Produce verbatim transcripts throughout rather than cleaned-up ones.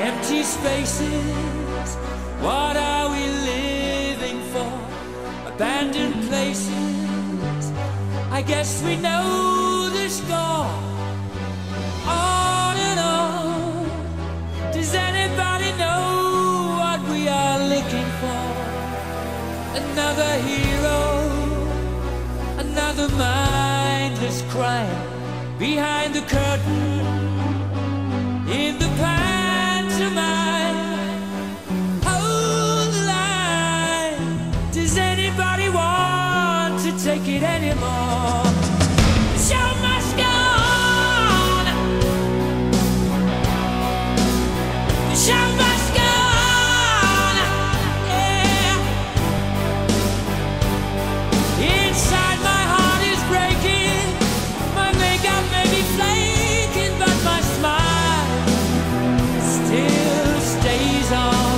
Empty spaces, what are we living for? Abandoned places, I guess we know the score. On and on, does anybody know what we are looking for? Another hero, another mindless crime behind the curtain, in the pantomime. Hold the line, does anybody want to take it anymore? The show must go on. The show must go on. Yeah. Inside my heart is breaking, my makeup may be flaking, but my smile still stays on.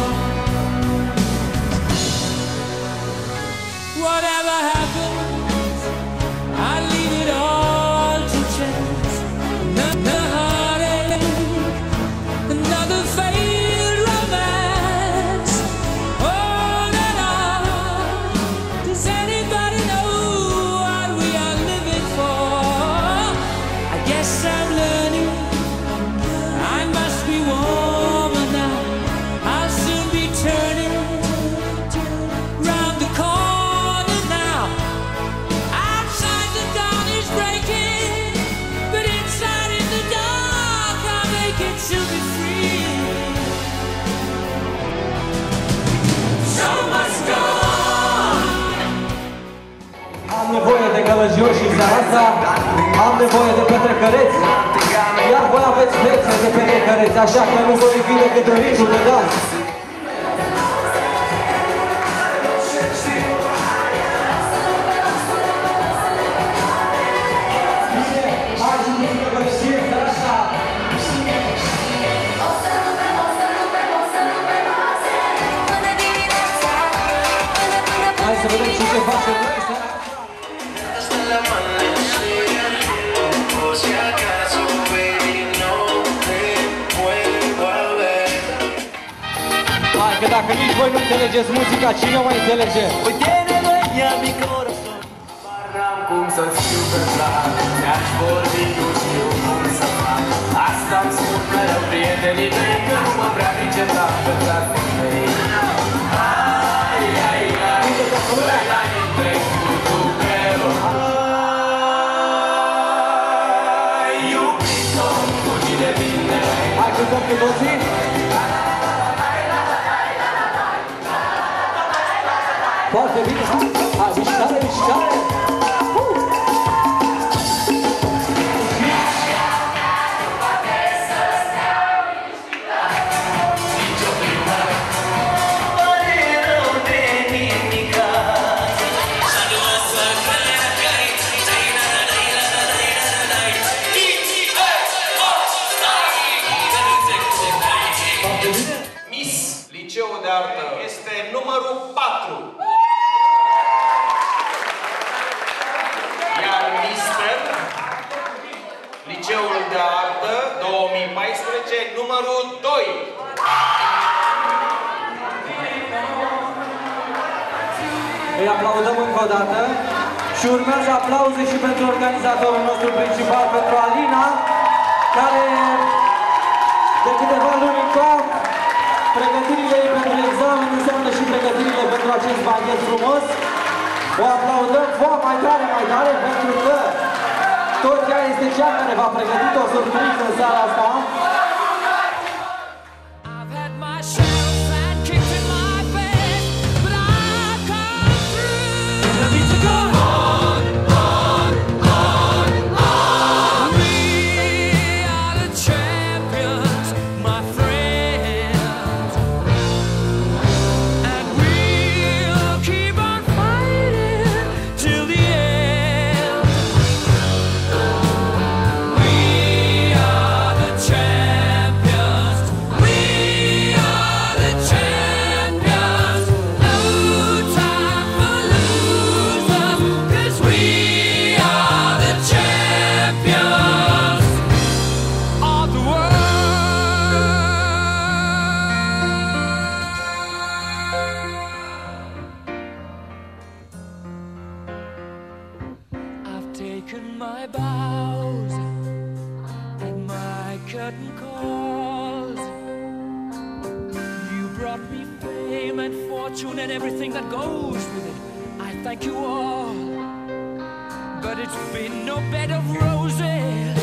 Whatever happens, I leave it all to chance. Another heartache, another failed romance. On and on, does anybody know what we are living for? I guess I'm learning, I must be warmer now. I'll soon be turning round the corner now. Outside the dawn is breaking, but inside in the dark I'll make it to be free. Show must go on. Am nevoie de călăjoși în seara asta, am nevoie de petrecăreți, iar voi aveți fețe de petrecăreți, așa că nu vă fi decât un ritm de dans. Hai să vedem ce se face în noi seara. Hai că dacă nici voi nu înțelegeți muzica, cine o mai înțelege? Cum să fiu pe plan, mi-aș vorbi, nu știu cum să fac. Asta-mi spun mereu prietenii mei, că nu mă prea pricep la cântat femei. Ai, ai, ai, ăla-i întreg cu Ducero. Ai, iubit-o, cu tine bine. Hai cântăm cu toții? Foarte bine, hai, mișcare, mișcare! Miss Liceul de Artă este numărul patru. Iar Mister Liceul de Artă două mii paisprezece, numărul doi. Îi aplaudăm încă o dată și urmează aplauze și pentru organizatorul nostru principal, pentru Alina, care de câteva luni încoace pregătirile ei pentru examen înseamnă și pregătirile pentru acest banchet frumos. O aplaudăm foarte mai tare, mai tare, pentru că tot ea este cea care v-a pregătit o surpriză în seara asta. We are the taken my bows and my curtain calls. You brought me fame and fortune and everything that goes with it. I thank you all, but it's been no bed of roses.